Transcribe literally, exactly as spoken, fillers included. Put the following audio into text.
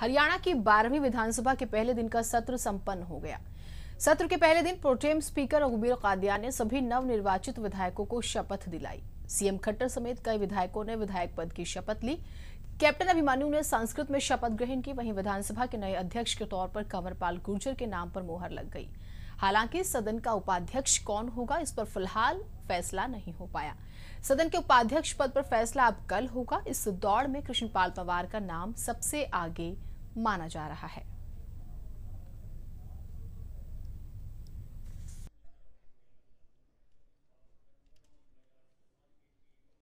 हरियाणा की बारहवीं विधानसभा के पहले दिन का सत्र संपन्न हो गया। सत्र के पहले दिन प्रोटेम स्पीकर रघुबीर कादियान ने सभी नवनिर्वाचित विधायकों को शपथ दिलाई। सीएम खट्टर समेत कई विधायकों ने विधायक पद की शपथ ली। कैप्टन अभिमन्यु ने संस्कृत में शपथ ग्रहण की। वहीं विधानसभा के नए अध्यक्ष के तौर पर कंवरपाल गुर्जर के नाम पर मोहर लग गई। हालांकि सदन का उपाध्यक्ष कौन होगा, इस पर फिलहाल फैसला नहीं हो पाया। सदन के उपाध्यक्ष पद पर फैसला अब कल होगा। इस दौड़ में कृष्णपाल पंवार का नाम सबसे आगे माना जा रहा है।